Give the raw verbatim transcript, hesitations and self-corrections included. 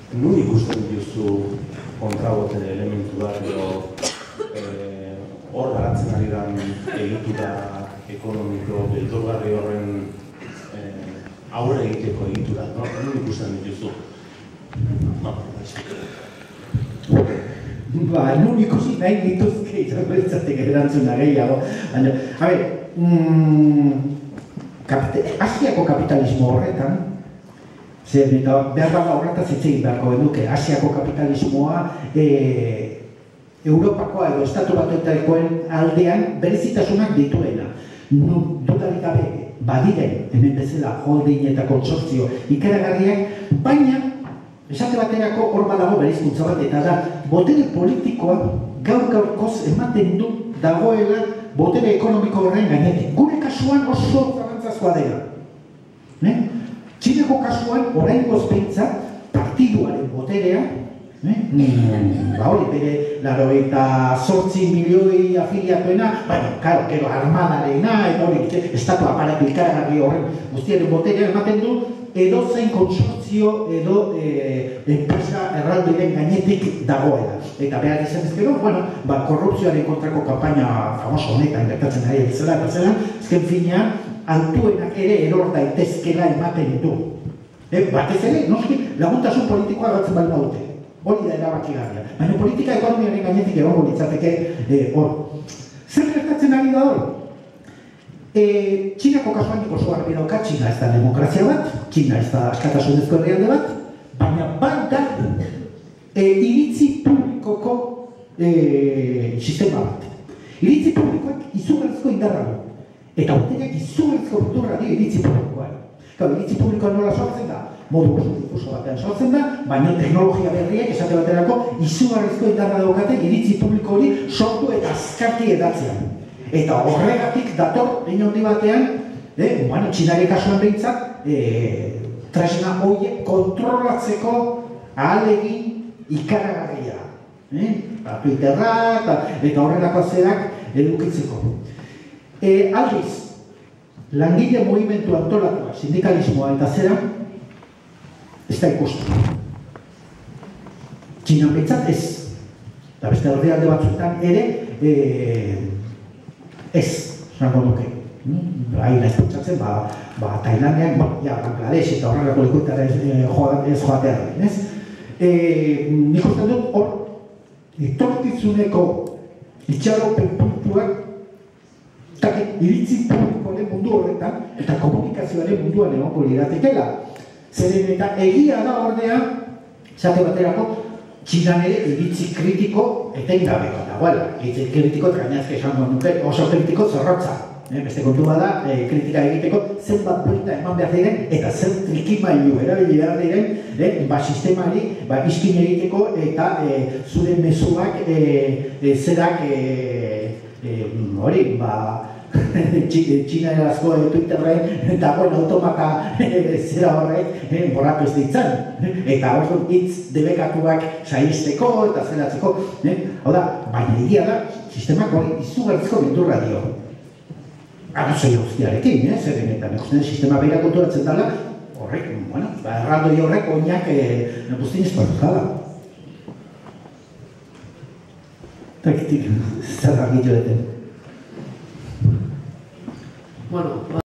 nun ikusten dituzu kontraboten elementuak edo hor garatzen ari dan egitura ekonomiko beldurgarri horren aurre egiteko egitura, nun ikusten dituzu? Ba, nun ikusi nahi dituzke izateke erantzuna gehiago. A ber, Asiako kapitalismo horretan, zer eta behar bada horretaz hitz egin beharko genuke, Asiako kapitalismoa Europakoa edo Estatu Batuetakoen aldean berezitasunak dituena. Dudarik gabe, badiren, hemen bezala, holding eta kontsortzio ikaragarriak, baina esate baterako hor badago bereizkuntza bat, eta da, botere politikoa gaur-gaurkoz ematen du dagoela botere ekonomiko horren gainetik. Gure kasuan oso zalantzazkoa dela. Txineko kasuan, oraingoz behintzat, partiduaren boterea, ba hori, bere laurogeita zortzi milioi afiliatuena, baina, karo, gero armadarena, eta hori, estatu aparatu ikaragarri horren guztiaren boterea ematen du, edo zein konsortzio edo enpresa erraldoiren gainetik dagoela. Eta behar izan ezkero, bueno, ba, korrupzioaren kontrako kampaina famoso honetan gertatzen ari bezala, eta zelan, ezken finean, altuenak ere eror daitezkela ematen du. Batez ere, noski, laguntasun politikoa batzen bali badute. Hori da erabakigarria. Baina politika ekonomiaren gainetik egongo litzateke hor. Zer gertatzen ari da hor? Txinako kasuan niko oso argi dauka, Txina ez da demokrazia bat, Txina ez da askatasunezko herrialde bat, baina bat da iritzi publikoko sistema bat. Iritzi publikoak izugarrizko indarra du. Eta botereak izugarrizko boturra di iritzi publikoa. Iritzi publikoa nola sortzen da? Modu oso difuso batean sortzen da, baina teknologia berriak esate baterako izugarrizko indarra daukate iritzi publiko hori sortu eta azkarki edatzean. Eta horregatik dator, egin handi batean, Txinare kasuan behintzat, tresna horiek kontrolatzeko ahalegin ikaragarria. Twitterra eta horrelako zerak edukitzeko. Aldiz, langile movimentu antolatua, sindikalismoa eta zera, ez da ikusten. Txinan behintzat ez. Eta beste herrialde batzuetan ere, ez, zango duke. Haila ez pentsatzen, ba, Tailandean, ja, Bangladesh eta horrelako likuetara ez joatearen, ez? Nik uste dut hor, etorkizuneko itxaropen puntuak iritzi publikoaren mundu horretan eta komunikazioaren munduan egongo liratekela. Zeren eta egia da ordea, esate baterako, Txinan ere iritzi kritiko etengabeko dagoela. Iritzi kritiko eta gainazke esango nuke oso kritiko zorrotza. Beste kontu bada, kritika egiteko zenbat buelta eman behar diren eta zer trikimailu erabili behar diren sistemari iskin egiteko eta zure mezuak zerak hori, Txina erazko Twitterren dagoen automata zera horrek borratu ez ditzan. Eta hor hitz debekatuak saizteko eta zeratzeko. Hau da, baina egia da, sistemak hori izugarrizko beldurra dio. Arrazoi guztiarekin, zeren eta ikusten sistema beira konturatzen dela, horrek, bueno, erraldoi horrek oinak guztien espartuzala. Eta egitik, zer argitu deten. Bueno,